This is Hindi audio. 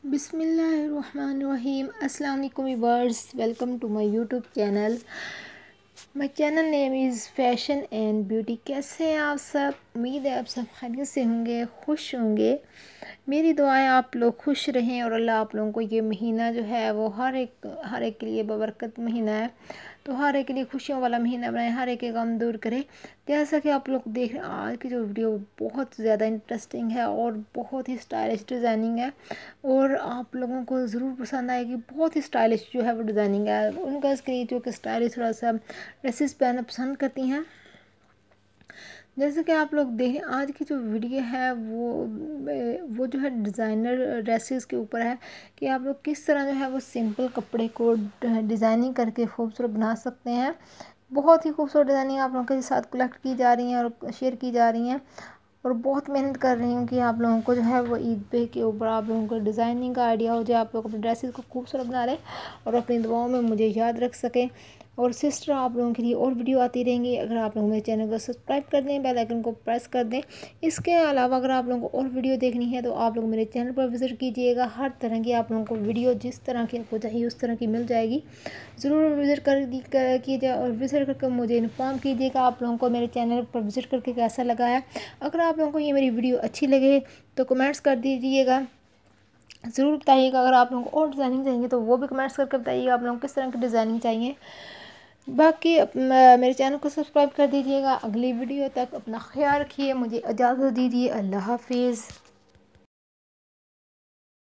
बिस्मिल्लाहिर्रहमानिर्रहीम। अस्सलाम वालेकुम viewers, welcome to my YouTube channel. My channel name is fashion and beauty. कैसे हैं आप सब? उम्मीद है आप सब खैरियत से होंगे, खुश होंगे। मेरी दुआएं आप लोग खुश रहें और अल्लाह आप लोगों को ये महीना जो है वो हर एक के लिए बबरकत महीना है, तो हर एक के लिए खुशियों वाला महीना बनाए, हर एक के गम दूर करे। जैसा कि आप लोग देख रहे हैं, आज की जो वीडियो बहुत ज़्यादा इंटरेस्टिंग है और बहुत ही स्टाइलिश डिज़ाइनिंग है और आप लोगों को ज़रूर पसंद आएगी। बहुत ही स्टाइलिश जो है वो डिज़ाइनिंग है। उनका इसके जो कि स्टाइलिश थोड़ा सा ड्रेसेस पहनना पसंद करती हैं। जैसे कि आप लोग देखें, आज की जो वीडियो है वो जो है डिज़ाइनर ड्रेसेस के ऊपर है कि आप लोग किस तरह जो है वो सिंपल कपड़े को डिज़ाइनिंग करके खूबसूरत बना सकते हैं। बहुत ही खूबसूरत डिज़ाइनिंग आप लोगों के साथ कलेक्ट की जा रही हैं और शेयर की जा रही हैं और बहुत मेहनत कर रही हूँ कि आप लोगों को जो है वो ईद पे के ऊपर आप लोगों को डिज़ाइनिंग का आइडिया हो जाए, आप लोग अपने ड्रेसेस को खूबसूरत बना लें और अपनी दुआओं में मुझे याद रख सकें। और सिस्टर, आप लोगों के लिए और वीडियो आती रहेंगी। अगर आप लोग मेरे चैनल को सब्सक्राइब कर दें, बेल आइकन को प्रेस कर दें। इसके अलावा अगर आप लोगों को और वीडियो देखनी है तो आप लोग मेरे चैनल पर विज़िट कीजिएगा। हर तरह की आप लोगों को वीडियो जिस तरह की आपको चाहिए उस तरह की मिल जाएगी। ज़रूर विज़िट कीजिए और विज़िट करके मुझे इन्फॉर्म कीजिएगा आप लोगों को मेरे चैनल पर विज़िट करके कैसा लगा है। अगर आप लोगों को ये मेरी वीडियो अच्छी लगे तो कमेंट्स कर दीजिएगा, ज़रूर बताइएगा। अगर आप लोगों को और डिज़ाइनिंग चाहिए तो वो भी कमेंट्स करके बताइएगा आप लोगों को किस तरह की डिज़ाइनिंग चाहिए। बाकी मेरे चैनल को सब्सक्राइब कर दीजिएगा। अगली वीडियो तक अपना ख्याल रखिए, मुझे इजाज़त दीजिए। अल्लाह हाफिज़।